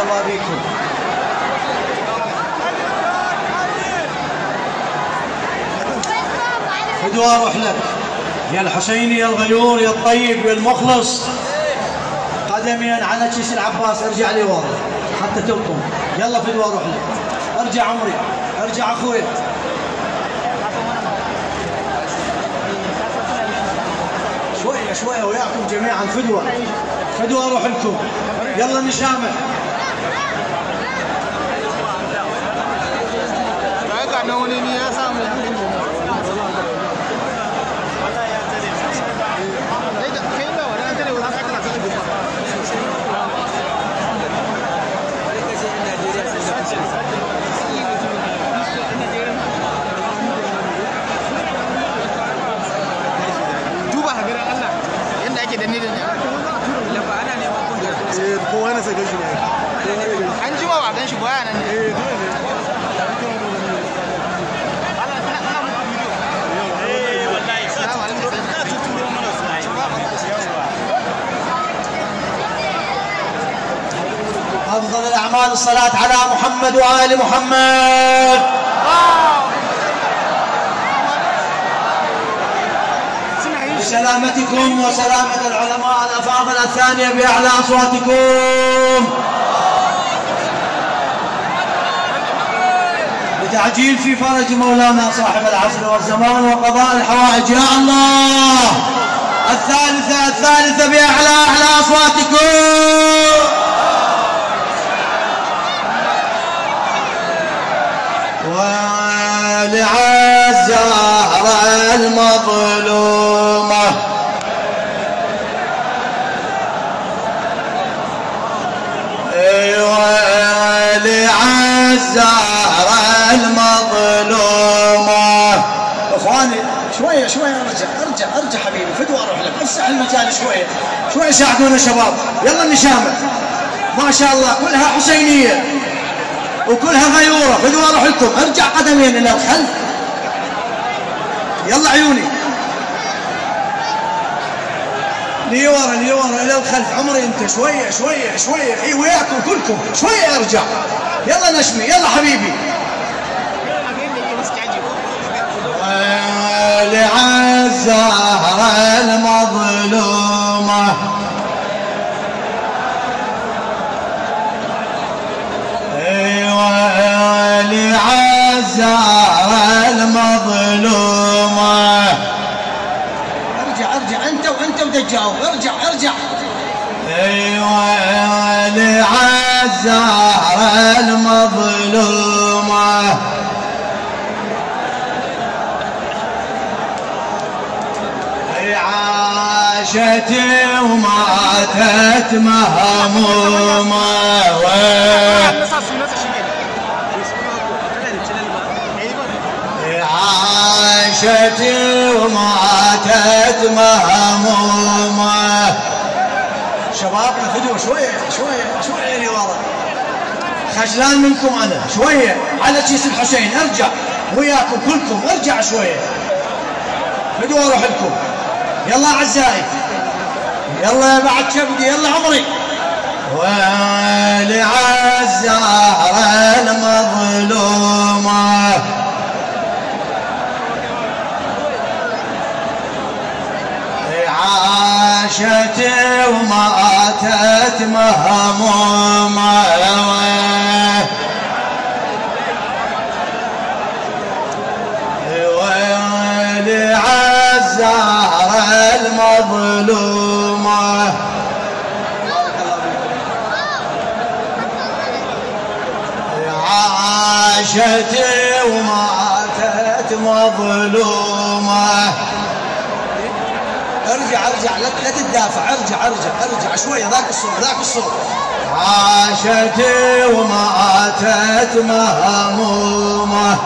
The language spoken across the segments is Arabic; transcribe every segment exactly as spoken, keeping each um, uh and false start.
الله بيكم. فدوى اروح لك يا الحسيني يا الغيور يا الطيب يا المخلص. قدمين على كيس العباس ارجع لي ورا حتى تلقم. يلا فدوى اروح لك. ارجع عمري ارجع اخوي. شويه شويه وياكم جميعا. فدوى فدوى اروح لكم. يلا نشامه. an jima ba gan shi baya nan ne. أفضل الأعمال الصلاة على محمد وآل محمد. بسلامتكم وسلامة العلماء الأفاضل الثانية بأعلى أصواتكم. بتعجيل في فرج مولانا صاحب العصر والزمان وقضاء الحوائج يا الله. الثالثة الثالثة بأعلى أعلى أصواتكم. ولعزار المظلومة ولعزار المظلومة. اخواني شوية شوية ارجع ارجع ارجع حبيبي. فدوى اروح لك. افسح المجال شوية شوية ساعدونا شباب. يلا نشامل. ما شاء الله كلها حسينية وكلها غيورة. فدوى اروح لكم. ارجع قدمين الى الخلف. يلا عيوني لي ورا لي ورا الى الخلف. عمري انت شويه شويه شويه. اي وياكم كلكم شويه. ارجع يلا نشمي. يلا حبيبي. ولعزار المظلومه ولعزار المظلومه. ارجع ارجع انت وانت وتجاوب. ارجع ارجع. ايوه لعزار المظلومه عاشت وماتت مهمومه عاشت وماتت مهمومه. شبابنا فدوى شويه شويه شويه لي ورا. خجلان منكم انا. شويه على كيس الحسين. ارجع وياكم كلكم. ارجع شويه. فدوى اروح لكم. يلا اعزائي. يلا يا بعد كبدي. يلا عمري. ولعزار المظلومه عاشت وماتت مهمومه ولعزار المظلومه عاشت وماتت مظلومه. ارجع ارجع لا تدافع. ارجع ارجع ارجع شويه. ذاك الصوت ذاك الصوت. عاشت وماتت مهمومه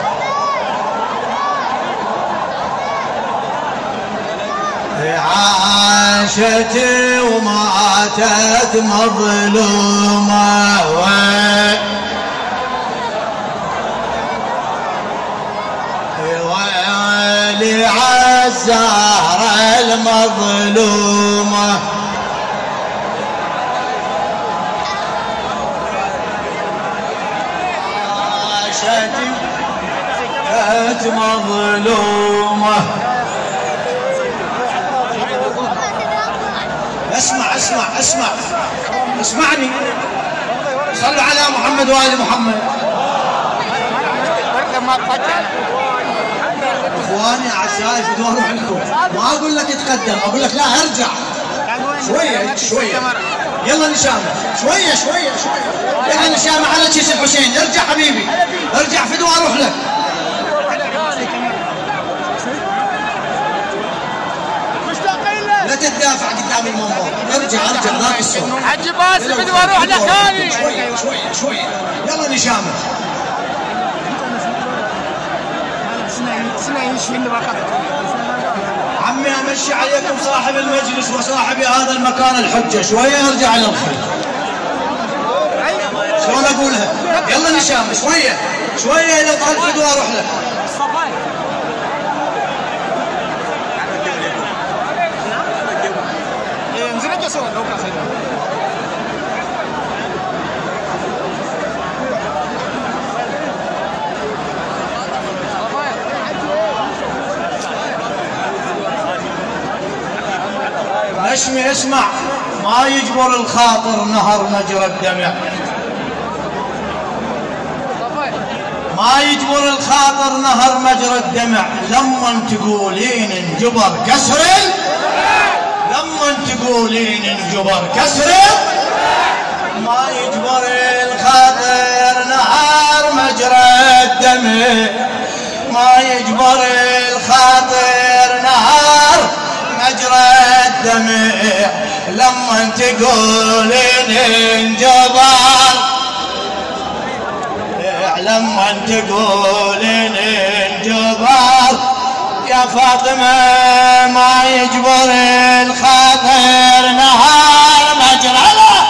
عاشت وماتت مظلومه ولعزار المظلومه شاتي كانت مظلومة. اسمع اسمع اسمع اسمعني، صلوا على محمد وآل محمد. اخواني اعزائي في دور عندكم، ما اقول لك اتقدم، اقول لك لا ارجع شويه شويه. يلا نشامه شويه شويه شويه. يلا نشامه على كيس الحسين. ارجع حبيبي ارجع فدوى اروح لك. لا تتدافع قدام المنبر. ارجع ارجع ذاك الصوت. حجي باسل فدوى اروح لك ثاني. شويه شويه شويه. يلا نشامه. عمي امشي عليكم صاحب المجلس وصاحب هذا المكان الحجه. شويه ارجع للخلف. شلون اقولها؟ يلا نشام شويه شويه. اذا طلعت فدوى اروح لك. نشمي اسمع، ما يجبر الخاطر نهر مجرى الدمع. ما يجبر الخاطر نهر مجرى الدمع. لما تقولين انجبر كسر، لما تقولين انجبر كسر، ما يجبر الخاطر نهر مجرى الدمع. ما يجبر الخاطر نهر مجرى الدمع. لما تقولين انجبر، لما تقولين انجبر يا فاطمة، ما يجبر الخاطر نهار مجرى.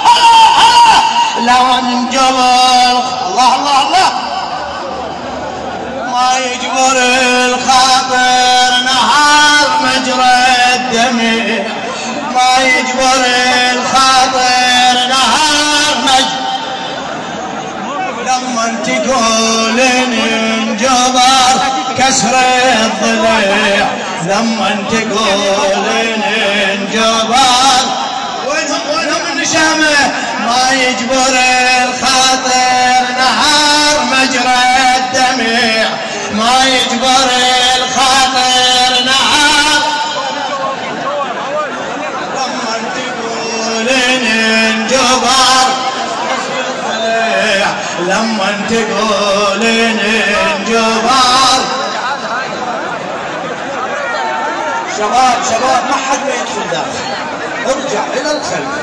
لو انجبر الله الله الله، ما يجبر الخاطر نهار مجرى الدمع. ما يجبر الخاطر نهار مجرى. لما تقولين انجبر كسر الضلع. لما تقولين انجبر، وينهم وينهم النشامة. ما يجبر الخاطر نهار مجرى الدمع. ما يجبر الخاطر نهار. لما تقولين انجبر، لما تقولين انجبر. شباب شباب ما حد ما يدخل داخل. ارجع الى الخلف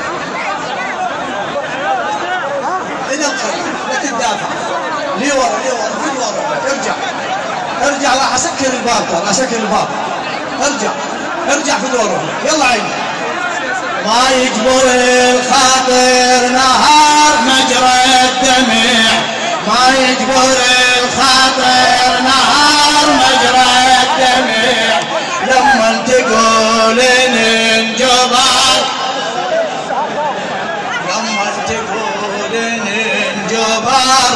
الى الخلف. لا تدافع. لي ورا لي ورا في ورا. ارجع ارجع. راح اسكر الباب ترى اسكر الباب. ارجع ارجع في دورك. يلا عيني. ما يجبر الخاطر نهار مجرى الدمع. ما يجبر الخاطر نهار مجرى الدمع. لما تقولين انجبر، لما تقولين انجبر.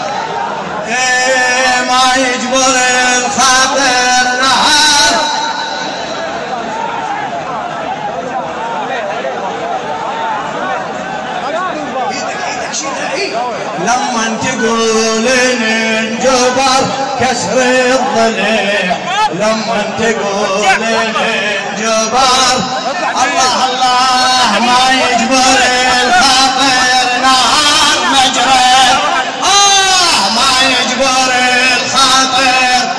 ايه ما يجبر الخاطر نهار. لما تقولين انجبر كسر الضلع. لما تقولين انجبر الله الله. ما يجبر الخاطر نهار مجرى. آه ما يجبر الخاطر.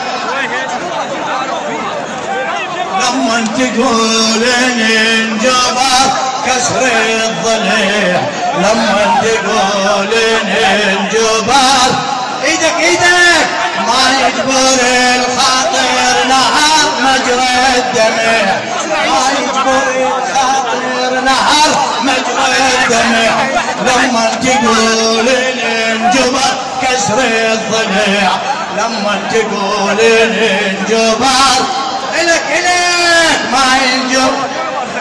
لما تقولين انجبر كسر الضلع. لما تقولين انجبر ايدك ايدك. ما يجبر الخاطر نهار مجرى الدمع. ما يجبر الخاطر نهار مجرى الدمع. لما تقولين انجبر كسر الضلع. لما تقولين انجبر الك الك. ما ينجبر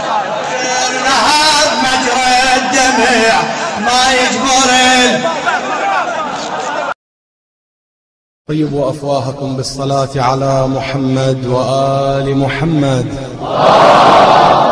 نهار مجرى الدمع. ما يجبر طيبوا أفواهكم بالصلاة على محمد وآل محمد.